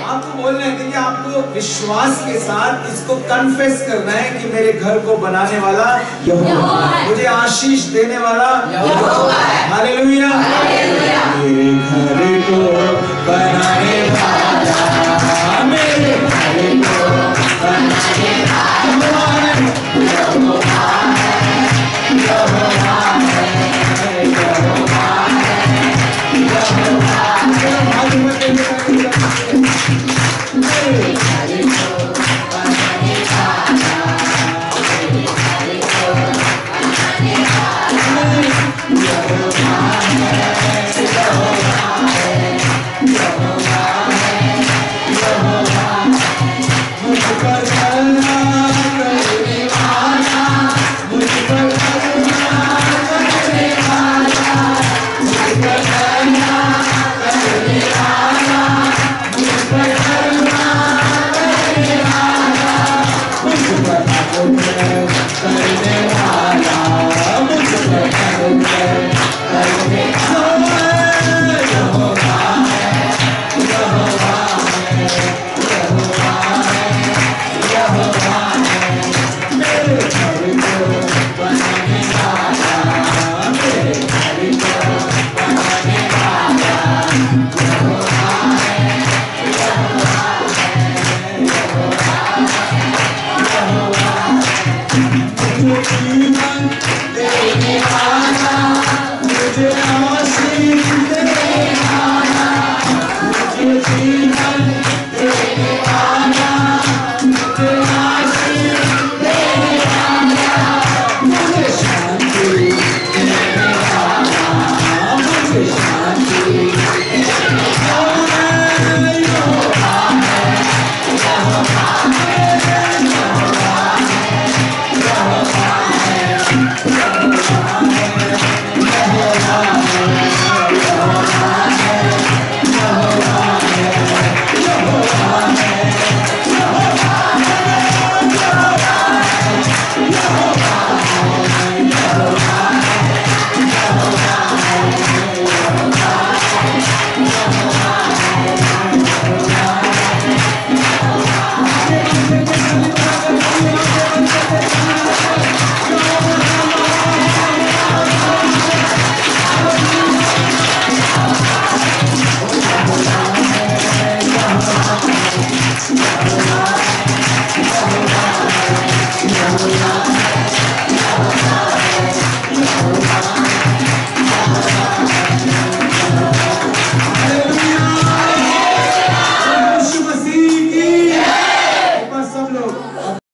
आपको बोलना है, देखिए आपको विश्वास के साथ इसको कन्फेस करना है कि मेरे घर को बनाने वाला यहोवा है, मुझे आशीष देने वाला यहोवा है। हालेलुया। मेरे घर को बनाने वाला